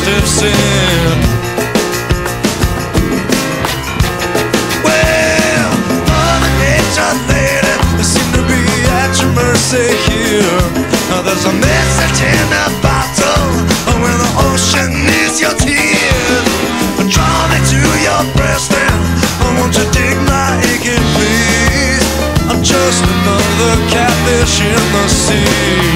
have sinned. Well, Mother Nature lady, they seem to be at your mercy here. There's a message in a bottle when the ocean needs your tears. Draw me to your breast and won't you dig my aching please? I'm just another catfish in the sea.